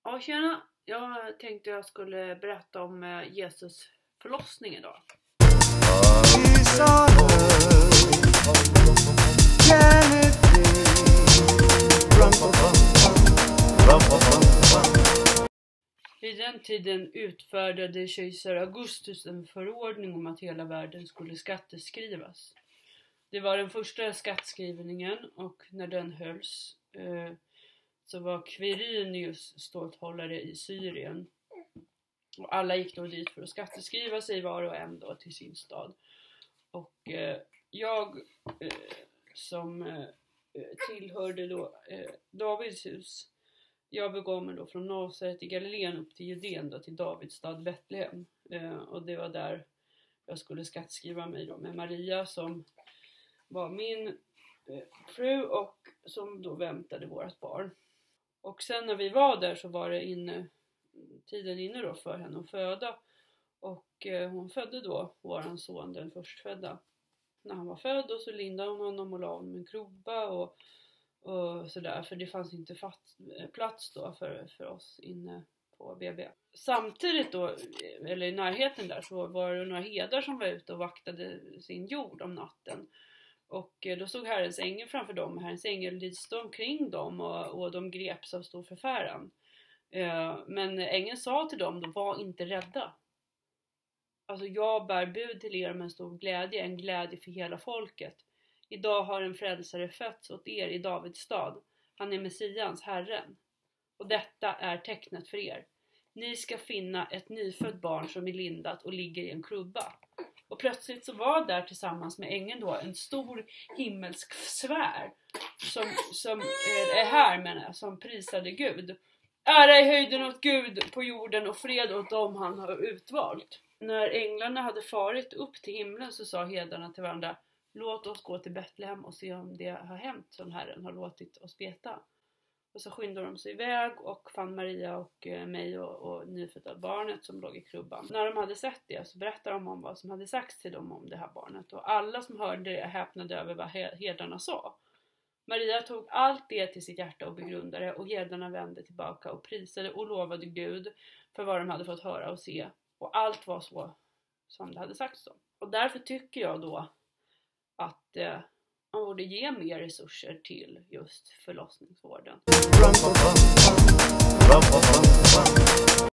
Ja, tjena. Jag tänkte jag skulle berätta om Jesus förlossning idag. Vid den tiden utfärdade kejsar Augustus en förordning om att hela världen skulle skatteskrivas. Det var den första skattskrivningen, och när den hölls så var Quirinius ståthållare i Syrien. Och alla gick då dit för att skatteskriva sig var och en då till sin stad. Och jag som tillhörde då Davids hus, jag begav mig då från Nasaret i Galileen upp till Judén då, till Davids stad Betlehem. Och det var där jag skulle skattskriva mig då med Maria som var min fru och som då väntade vårt barn. Och sen när vi var där så var det tiden inne då för henne att föda. Och hon födde då våran son, den förstfödda. När han var född och så lindade hon honom och la honom i en krubba och sådär. För det fanns inte plats då för oss inne på BB. Samtidigt då, eller i närheten där, så var det några herdar som var ute och vaktade sin jord om natten. Och då stod Herrens ängel framför dem. Herrens ängel lyste omkring dem och de greps av stor förfäran. Men ängeln sa till dem, då, var inte rädda. Alltså jag bär bud till er med en stor glädje, en glädje för hela folket. Idag har en frälsare fötts åt er i Davids stad. Han är Messians, Herren. Och detta är tecknet för er. Ni ska finna ett nyfött barn som är lindat och ligger i en krubba. Och plötsligt så var där tillsammans med ängeln då en stor himmelsk sfär som är här, menar jag, som prisade Gud. Ära i höjden åt Gud på jorden och fred åt dem han har utvalt. När änglarna hade farit upp till himlen så sa herdarna till varandra: låt oss gå till Betlehem och se om det har hänt som Herren har låtit oss veta. Och så skyndade de sig iväg och fann Maria och mig och nyfödda barnet som låg i krubban. När de hade sett det så berättade de om vad som hade sagts till dem om det här barnet. Och alla som hörde det häpnade över vad herdarna sa. Maria tog allt det till sitt hjärta och begrundade, och herdarna vände tillbaka och prisade och lovade Gud för vad de hade fått höra och se. Och allt var så som det hade sagts om. Och därför tycker jag då att man borde ge mer resurser till just förlossningsvården.